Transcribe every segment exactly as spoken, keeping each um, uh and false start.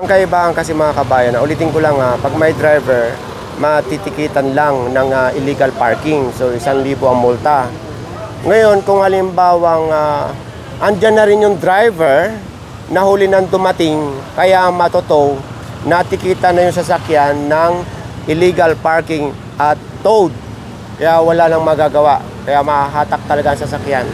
Ang kaibahan kasi mga kabayan, ulitin ko lang ha, pag may driver, matitikitan lang ng uh, illegal parking. So, isang libo ang multa. Ngayon, kung halimbawang uh, andyan na rin yung driver, nahuli nang dumating, kaya matotow, natikita na yung sasakyan ng illegal parking at towed. Kaya wala nang magagawa. Kaya mahahatak talaga ang sasakyan.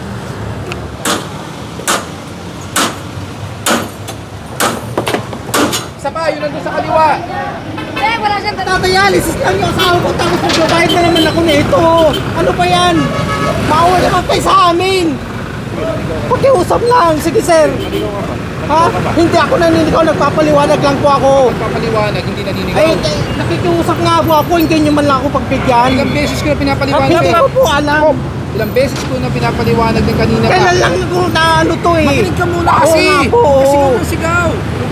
Isa pa, yun nandun sa kaliwa. Eh, wala siyang Tatayalis lang yung asawa ko, tapos magbabayad na naman ako nito. Ano pa yan? Maawa naman kayo sa amin. Pakiusap lang. Sige, sir. Ha? Hindi ako naninigaw, nagpapaliwanag lang po ako. Papaliwanag, hindi naninigaw. Ay, eh, nakikiusap nga po ako, hindi nyo man lang ako pagbigyan. Ilang beses ko na pinapaliwanag. Hindi ko po alam. Ilang beses ko na pinapaliwanag din kanina pa. Kailan lang na ano to eh. Makinig ka muna kasi. Oo nga po. Kasi kung sigaw.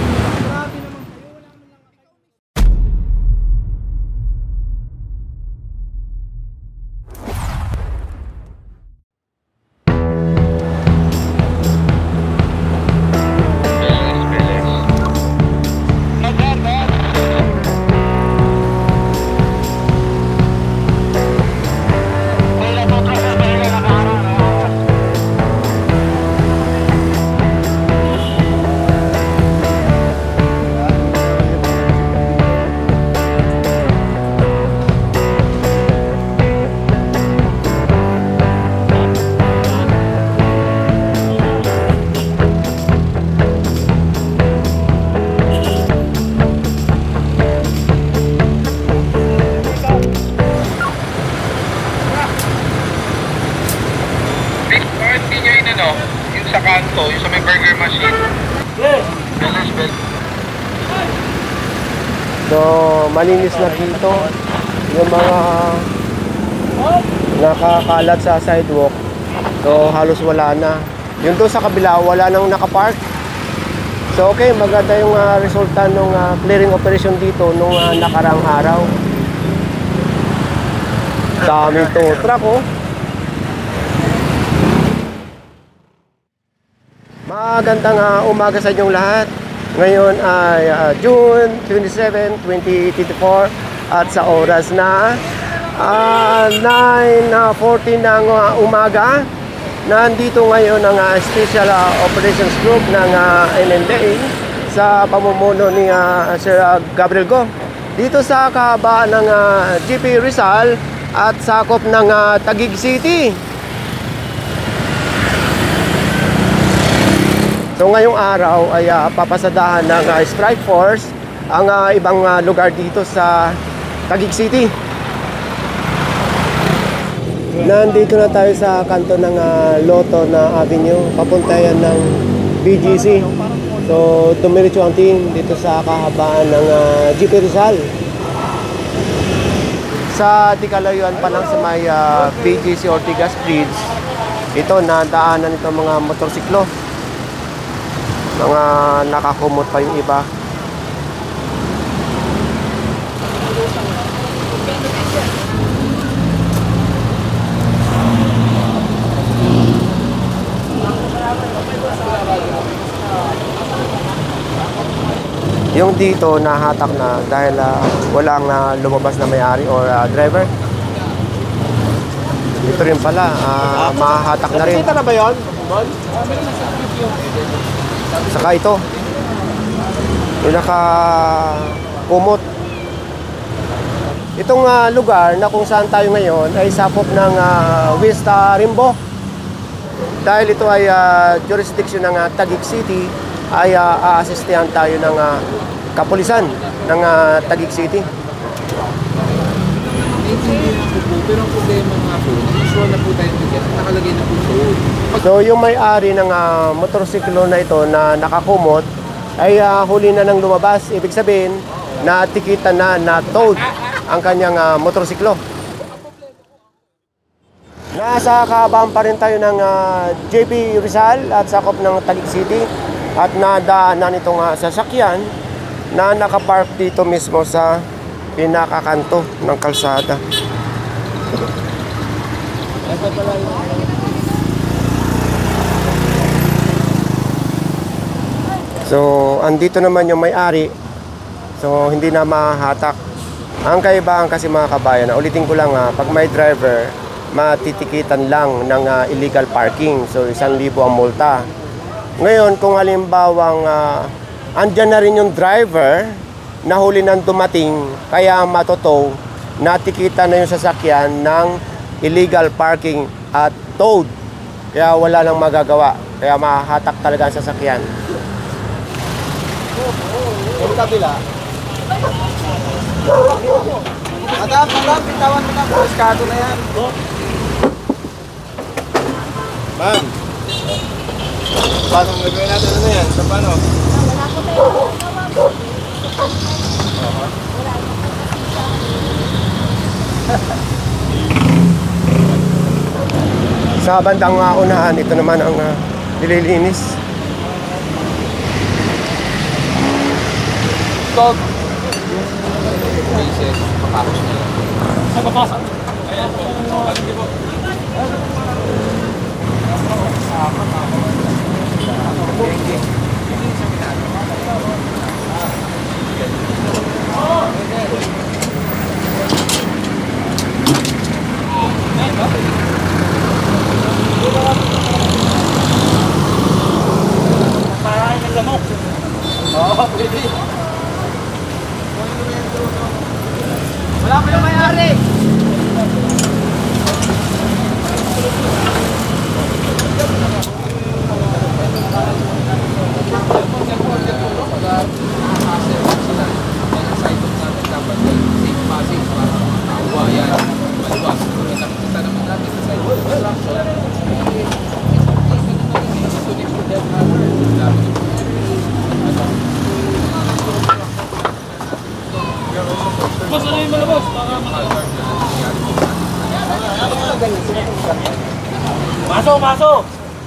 Yung sa kanto, yung sa may burger machine. Yes. So, malinis na dito. Yung mga nakakalat sa sidewalk. So, halos wala na. Yung doon sa kabila, wala nang nakapark. So, okay, maganda yung uh, resulta ng uh, clearing operation dito nung uh, nakarang araw. Daming tow truck, oh. Magandang uh, umaga sa inyong lahat. Ngayon ay uh, June twenty-seven, twenty twenty-four at sa oras na uh, nine fourteen ng uh, umaga, nandito ngayon ang uh, Special uh, Operations Group ng uh, M M D A sa pamumuno ni uh, Sir uh, Gabriel Go dito sa kahabaan ng uh, G P Rizal at sakop ng uh, Taguig City. So ngayong araw ay uh, papasadahan ng uh, Strike Force ang uh, ibang uh, lugar dito sa Taguig City. Nandito na tayo sa kanto ng uh, Lotto na Avenue, papunta yan ng B G C. So tumiritso ang team dito sa kahabaan ng uh, G P Rizal. Sa tikalayuan pa lang sa may uh, B G C Ortigas Bridge, ito nadaanan itong mga motorsiklo. Mga nakakumot pa yung iba. Yung dito nahatak na dahil uh, walang uh, lumabas na may-ari or uh, driver. Dito rin pala, uh, mahahatak na rin. Nakita na ba yun? Saka ito, yung nakakumot. Itong uh, lugar na kung saan tayo ngayon ay sakop ng uh, West uh, Rimbo. Dahil ito ay uh, jurisdiction ng uh, Taguig City, ay uh, aasistihan tayo ng uh, kapulisan ng uh, Taguig City. Pero ang problema nga po, usual na po tayo ticket, nakalagay na po sold. So yung may-ari ng uh, motorsiklo na ito na nakakumot ay uh, huli na nang lumabas. Ibig sabihin, natikita na na towed ang kanyang uh, motorsiklo. Nasa kahabaan pa rin tayo ng uh, J P Rizal at sakop ng Taguig City at nadaanan itong uh, sasakyan na nakapark dito mismo sa pinakakanto ng kalsada. So, andito naman yung may-ari. So, hindi na mahatak. Ang kaibahan kasi mga kabayan, na ulitin ko lang ha, pag may driver, matitikitan lang ng uh, illegal parking. So, isang libo ang multa. Ngayon, kung halimbawang uh, andyan na rin yung driver, nahuli nang dumating, kaya matotow, natikita na yung sasakyan ng illegal parking at towed. Kaya wala nang magagawa. Kaya mahahatak talaga ang sasakyan. Yung kabila. Madam, madam, bitawan mo na. Puliskado na yan. Ma'am. Paano gagawin natin ano yan? Sa paano? Wala ko tayo. Sa bandang uh, unahan, ito naman ang uh, nililinis. Stop! Pieces, papasok na lang. Ay, papasok! Ayan po. Hindi po. Parang ng lamok. Oo, pwede. Wala pa yung may-ari. Masuk, masuk.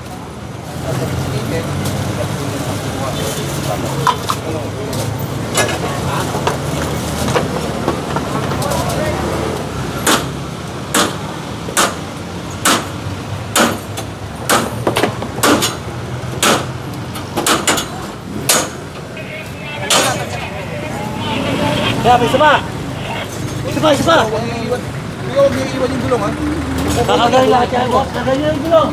Ya, bisa ba? Bisa ba, bisa ba? Hindi ko mag-iiwan yung gulong ha. Kakagaling lahat yan, boss. Kakagaling yung gulong.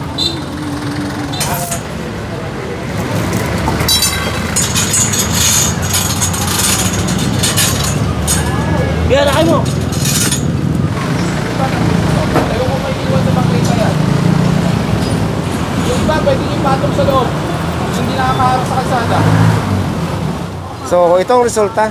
Kaya lakay mo. Ayaw ko mag-iiwan sa bangkita yan. Yung iba, pwede yung patong sa loob. Hindi nakakaharap sa kalsada. So, ito ang resulta.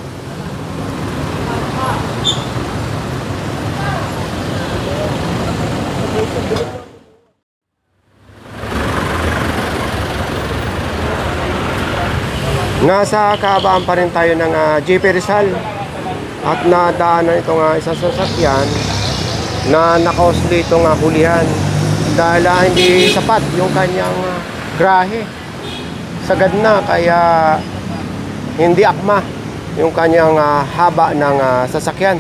Nasa kahabaan pa rin tayo ng uh, J P Rizal at nadaanan itong uh, isang sasakyan na nakausli itong uh, hulihan dahil uh, hindi sapat yung kanyang uh, grahe. Sagad na kaya hindi akma yung kanyang uh, haba ng uh, sasakyan.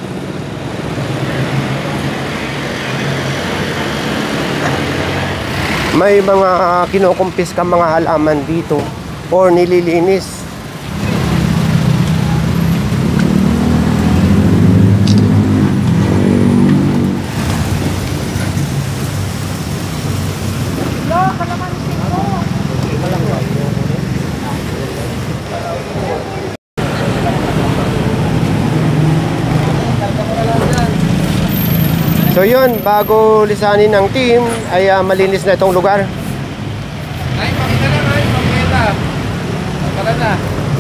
May mga uh, kinukumpis ka mga halaman dito or nililinis. So yun, bago lisanin ng team ay uh, malinis na itong lugar. Ay, pakita na, ay, pakita. Tara na.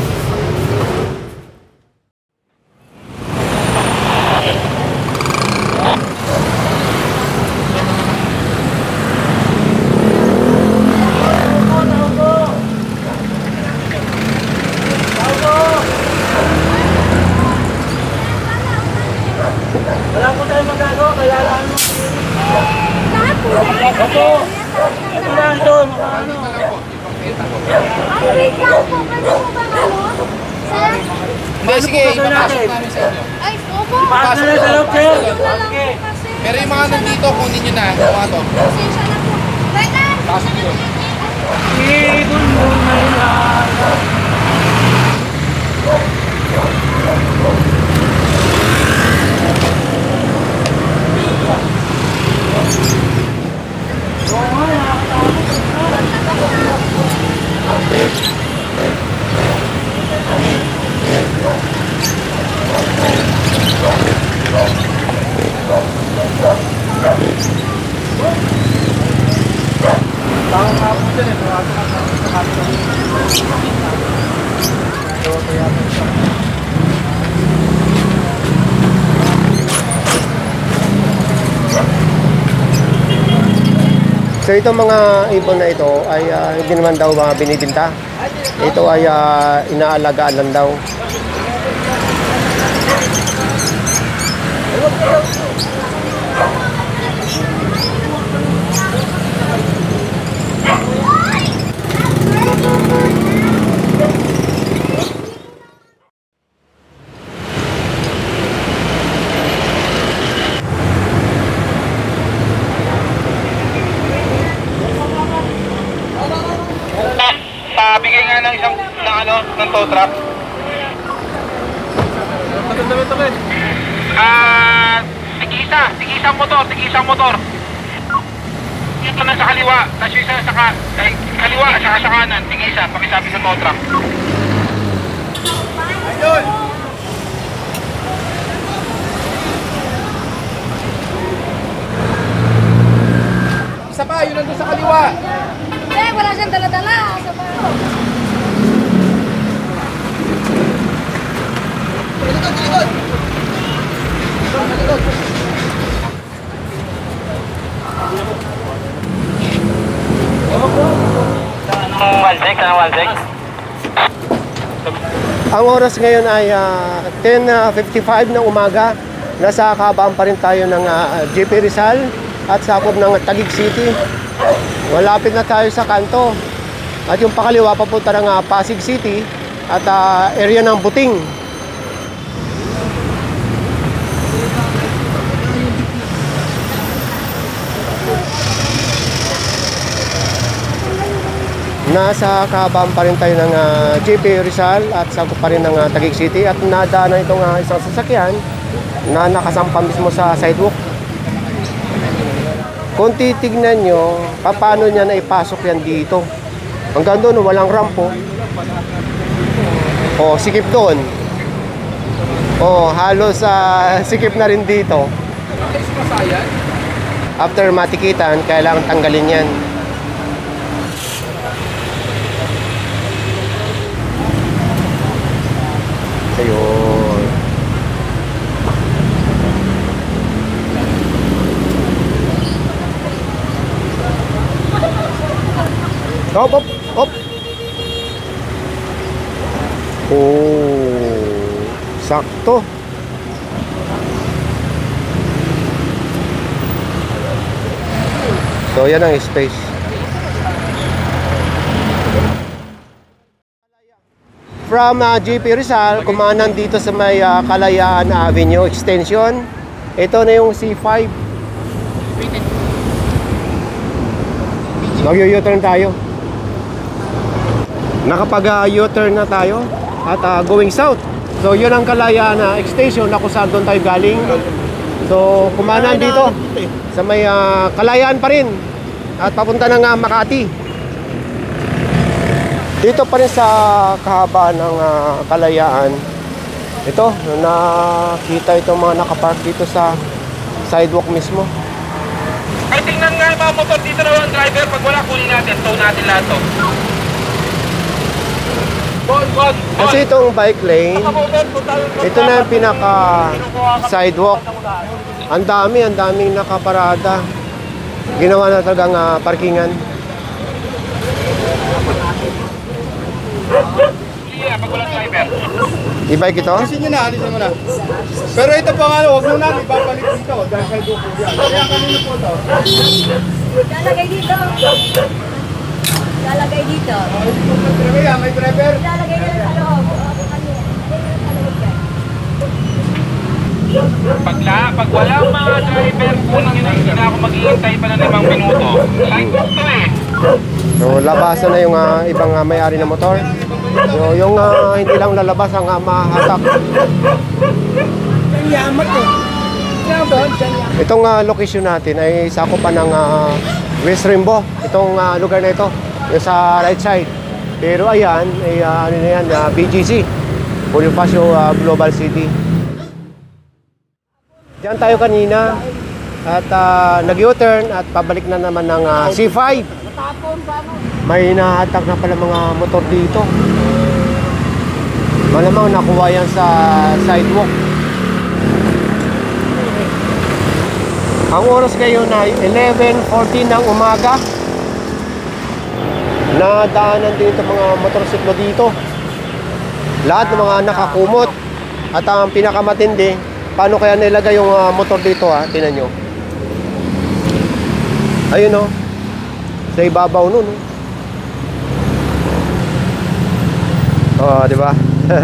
Wala po tayo magagawa, kaya lang. Lahat po. Opo. Ito lang ito. Ano? Ay, wait lang po. Pwede po ba ano? Sir? Hindi, sige, ipapasok namin sa inyo. Ay, opo. Pasok na sa loob, sir. Yung na lang Okay. po kasi. Pero yung mga nandito, kunin nyo na, mga to. Pasensya na po. Wait lang. Pasok yun. Ibon mo may lala. So itong mga ibon na ito ay ah, hindi naman daw mga binibinta. Ito ay ah, inaalagaan lang daw. Bigay nga ng isang ng ano, ng tow truck. Tagal tagal tagal. Ah, tig-isa, tig-isang motor, tig-isang motor. Ito na sa kaliwa, tapos yung isa sa ka, ay, kaliwa at saka sa kanan, tig-isa, pakisabi sa tow truck. Ayun! Isa pa, yun nandun sa kaliwa. Eh, wala siyang dala-dala. Sa paro. Likod, likod! Likod! one six, ano one six? Ang oras ngayon ay ah, ten fifty-five ng umaga. Nasa kabaan pa rin tayo ng ah, J P Rizal at sakop ng Taguig City. Malapit na tayo sa kanto. At yung pakaliwa papunta ng ah, Pasig City at ah, area ng Buting. Nasa kabaan pa rin tayo ng ah, J P Rizal at sakop pa rin ng ah, Taguig City at nadaanan itong ah, isang sasakyan na nakasampa mismo sa sidewalk. Kung titignan nyo, paano niya na ipasok yan dito. Hanggang doon, walang rampo. O, sikip doon. O, halos uh, sikip na rin dito. After matikitan, kailangan tanggalin yan. Ayun. Hop, hop, hop. Oh, sakto. So, yan ang space. From uh, J P Rizal, kumanan dito sa may uh, Kalayaan Avenue Extension. Ito na yung C five. Mag-u-turn tayo. Nakapag-u-turn na tayo at uh, going south. So yun ang Kalayaan na uh, extension na kung saan doon tayo galing. So kumanan dito sa may uh, Kalayaan pa rin at papunta ng uh, Makati. Dito pa rin sa kahabaan ng uh, Kalayaan. Ito, nakita itong mga nakapark dito sa sidewalk mismo. Ay, tingnan nga yung mga motor dito na ang driver. Pag wala, kunin natin. Tow natin lahat to. Bon, bon, bon. Kasi itong bike lane, ito na yung pinaka sidewalk. Ang dami, ang daming nakaparada. Ginawa na talagang uh, parkingan. Yeah, pag wala driver. I-bike ito? Alisin nyo na, alisin mo na. Pero ito po nga, huwag nyo natin ibabalik dito. Dahil sa ito po yan. Kaya kanino po ito? Lalagay dito. Lalagay dito. Kaya may driver. Lalagay na sa loob. Pag, la, pag walang mga driver, kunin nyo na, hindi na ako maghihintay pa ng limang minuto. Sidewalk to eh. So, labasan na yung ah, ibang ah, may-ari ng motor. So, yung ah, hindi lang lalabas ang ah, mahatak. Ang yamat eh. Kaya ba? Diyan yamat. Itong ah, location natin ay sakupan ng ah, West Rimbo. Itong ah, lugar na ito, yung sa right side. Pero ayan, ay, ah, ano na yan, ah, B G C, Bonifacio ah, Global City. Diyan tayo kanina at ah, nag-U-turn at pabalik na naman ng ah, C five. May nahatak na pala mga motor dito. Malamang nakuha yan sa sidewalk. Ang oras ngayon ay eleven fourteen ng umaga. Nadaanan din itong mga motorsiklo dito. Lahat ng mga nakakumot. At ang pinakamatindi, paano kaya nilagay yung uh, motor dito ha? Tingnan nyo. Ayun o. Sa ibabaw nun. O, oh, di ba?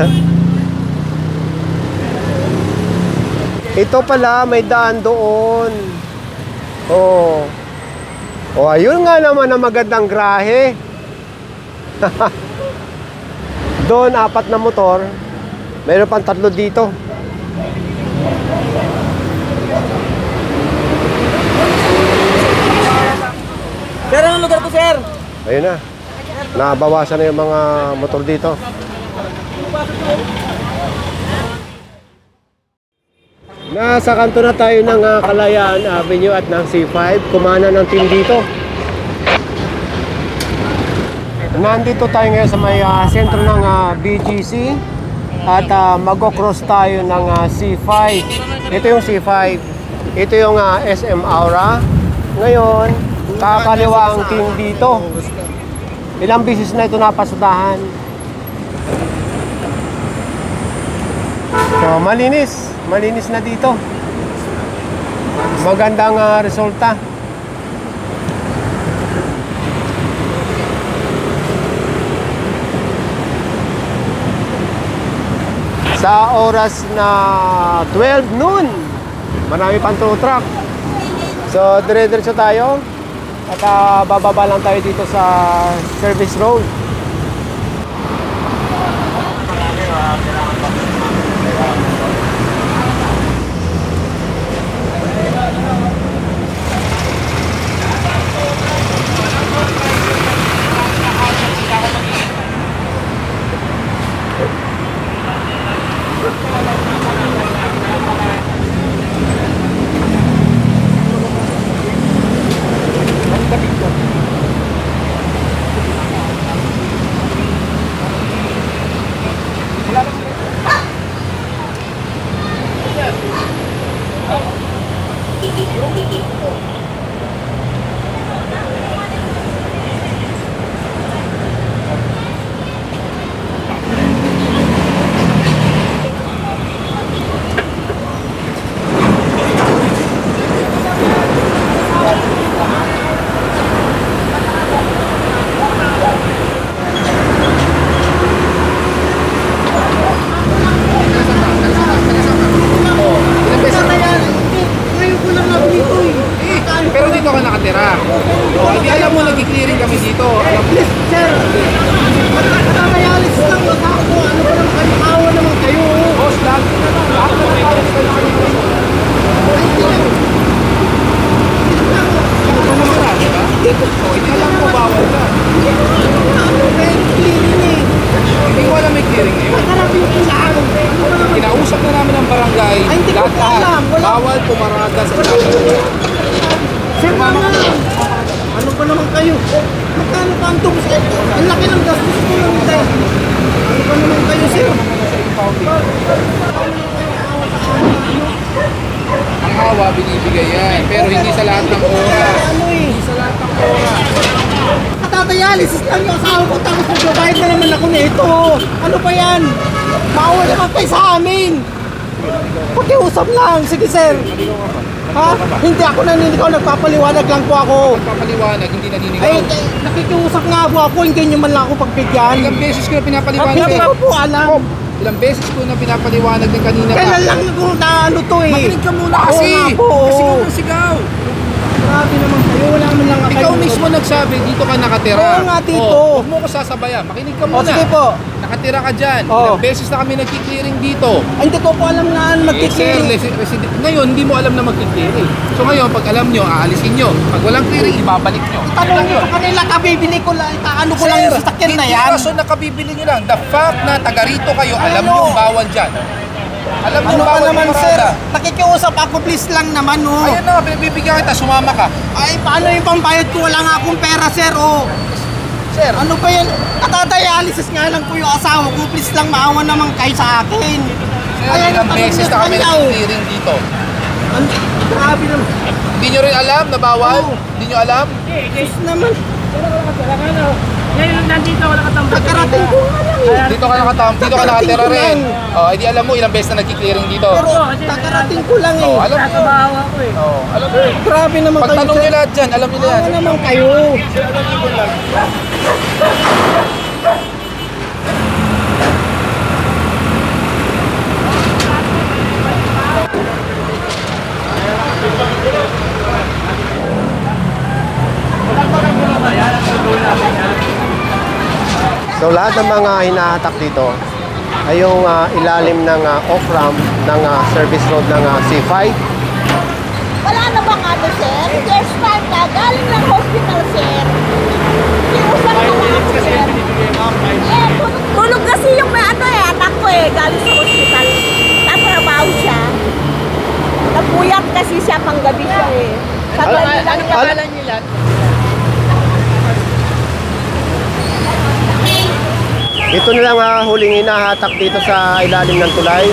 Ito pala, may daan doon. Oh. Oh, ayun nga naman ang magandang grahe. Doon, apat na motor. Mayroon pang tatlo dito. Sir, anong lugar po, sir? Ayun na. Nabawasan na yung mga motor dito. Nasa kanto na tayo ng uh, Kalayaan Avenue at ng C five. Kumana ng team dito. Nandito tayo ngayon sa may uh, sentro ng uh, B G C. At uh, mag-cross tayo ng uh, C five. Ito yung C five. Ito yung uh, S M Aura. Ngayon, kakaliwa ang team dito. Ilang bisis na ito napasudahan. So, malinis. Malinis na dito. Magandang uh, resulta. Sa oras na twelve noon, marami pang tow truck. So, dire-diretso tayo. At uh, bababa lang tayo dito sa service road. Pero dito ka nakatira. Oh, hindi alam mo nag-clearing kami dito. Alam mo. Sir, nakakayalis lang ako. Ano ba naman kayo? Awa naman kayo. Boss, lahat na lang. Lahat na lang. Lahat na lang. Ano pa naman na, di ba? Oh, hindi alam mo bawal ka. Hindi ko alam may clearing ngayon. Kinausap na namin ang barangay. Lahat lahat. Bawal pumarada sa ilalim. Sir, mama, ano pa naman kayo? Magkano pa ang tubos ito? Ang laki ng gastos ko lang ito. Ano pa naman kayo, sir? Ang awa, binibigay yan. Pero hindi sa lahat ng oras. Ano eh? Hindi sa lahat ng oras. Katatayalis lang yung asawa ko tapos nagbabayad na naman ako nito. Ano pa yan? Maawa naman kayo sa amin. Pakiusap lang. Sige, sir. Ha? Hindi ako naninigaw. Nagpapaliwanag lang po ako. Pagpapaliwanag, hindi naninigaw. Ay, eh, nakikiusap nga po ako. Hindi nyo man lang ako pagbigyan. Ilang beses ko na Ah, pinapaliwanag. hindi ko po alam. Ilang beses ko na pinapaliwanag ng kanina pa. Kailan lang ko na ano to eh. Makinig ka muna kasi. Oo nga po. Kasi ka ng sigaw. Grabe naman kayo, wala man lang Ikaw mismo nagsabi, dito ka nakatira. Oo nga, dito. Oh, huwag mo ko sasabayan. Makinig ka O muna. sige po. Nakatira ka dyan. Oo. Ilang beses na kami nagki-clearing dito. Ay, hindi ko po alam na Eh, sir, magkikiri. resi- resident. Ngayon, hindi mo alam na magki-clearing. So ngayon, pag alam nyo, aalisin nyo. Pag walang clearing, ibabalik nyo. Tanong nyo sa kanila, kabibili ko lang, itaano ko lang yung sasakyan na yan. Hindi rason na kabibili nyo lang. The fact na taga rito kayo, alam Ano? nyo bawal dyan. Alam nyo Ano ba bawal naman, yung sir? parada. Nakikiusap ako, please lang naman, oh. Ayun na, binibigyan kita, sumama ka. Ay, paano yung pambayad ko? Wala nga akong pera, sir, oh. Sir, Ano ba yan? Nakadialysis nga lang po yung asawa ko. Please lang, maawa naman kayo sa akin. sir Ayan, ilang tanong beses nyo na sa kami kanila, oh. nag-clearing dito. Ano? Grabe naman. Hindi nyo rin alam na bawal? Oo. Hindi nyo alam? Please naman. Ngayon nandito ako nakatambak. Nakarating ko nga lang eh. Dito ka nakatam, dito ka nakatira rin. Oh, hindi alam mo ilang beses na nagki-clearing dito. Pero kakarating ko lang eh. Oh, alam mo. Nasa bahaw ako eh. Oh, alam mo. Grabe naman kayo, Pagtanong sir. nyo lahat dyan, alam nila yan. Maawa naman kayo. So lahat ng mga hinahatak dito ay yung ah, ilalim ng ah, off-ramp ng ah, service road ng ah, C five. Wala na bang ano, sir? First time ka, galing ng hospital, sir. Kiusap ka lang ako, sir. Eh, tulog, tulog kasi yung may ano eh, anak ko eh, galing sa hospital. Tatrabaho siya. Nagpuyat kasi siya panggabi siya eh. Sa Al- gabi lang al- niya. nila? Ito na lang ah, huling hinahatak dito sa ilalim ng tulay.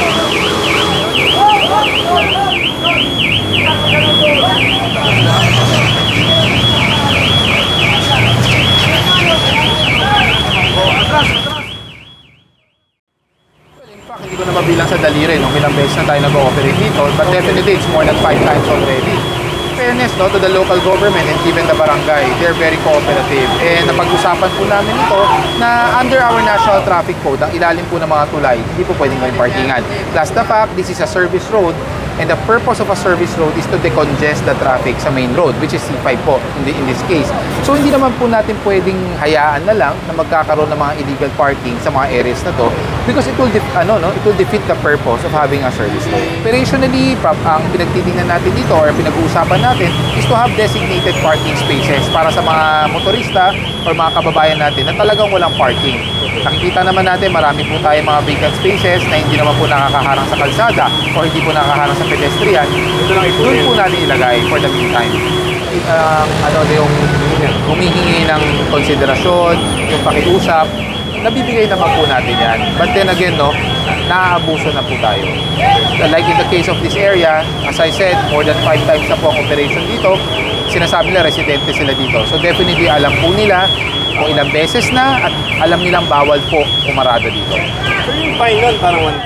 In fact, hindi ko na mabilang sa daliri nung ilang beses na tayo nag-ooperate dito, but definitely it's more than five times already. Fairness no, to the local government and even the barangay, they're very cooperative. And napag-usapan po namin ito na under our national traffic code, ang ilalim po ng mga tulay, hindi po pwedeng may parkingan. Plus the fact, this is a service road, and the purpose of a service road is to decongest the traffic sa main road, which is C five po in, the, in this case. So hindi naman po natin pwedeng hayaan na lang na magkakaroon ng mga illegal parking sa mga areas na to because it will, def, ano, no, it will defeat the purpose of having a service road. Operationally, prop, ang pinagtitingnan natin dito or pinag-uusapan natin is to have designated parking spaces para sa mga motorista or mga kababayan natin na talagang walang parking. Nakikita naman natin marami po tayong mga vacant spaces na hindi naman po nakakaharang sa kalsada or hindi po nakakaharang sa pedestrian. Doon po natin ilagay for the meantime. Um, ano yung humihingi ng konsiderasyon, yung pakiusap, nabibigay naman po natin yan. But then again, no, naaabuso na po tayo. Like in the case of this area, as I said, more than five times na po ang operation dito, sinasabi nila residente sila dito. So definitely alam po nila kung ilang beses na at alam nilang bawal po umarada dito. So yung fine nun, parang one.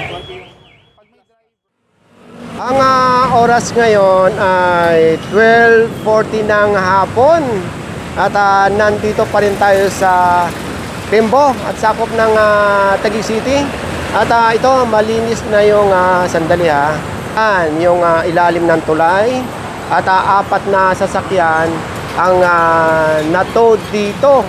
Ang ah, oras ngayon ay twelve forty ng hapon at ah, nandito pa rin tayo sa Timbo at sakop ng ah, Taguig City. At ah, ito malinis na yung ah, sandali ha. Yan, yung ah, ilalim ng tulay at ah, apat na sasakyan ang uh, natowed dito.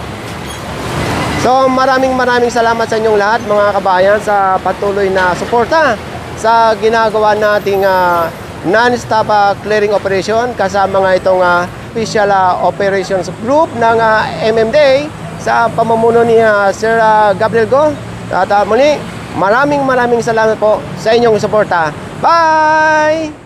So maraming maraming salamat sa inyong lahat mga kabayan sa patuloy na suporta sa ginagawa nating uh, non-stop uh, clearing operation kasama nga itong uh, Special uh, Operations Group ng uh, M M D A sa pamumuno ni uh, Sir uh, Gabriel Go. At uh, muli, maraming maraming salamat po sa inyong suporta. Bye!